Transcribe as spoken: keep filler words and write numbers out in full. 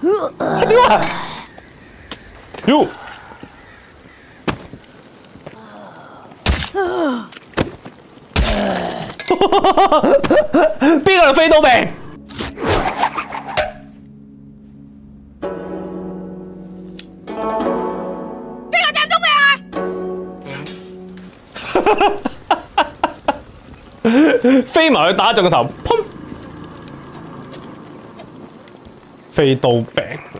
屌啊！屌！邊個飛刀柄？ 邊個掟刀柄啊？ 飛埋去打中個頭，砰！飛刀柄。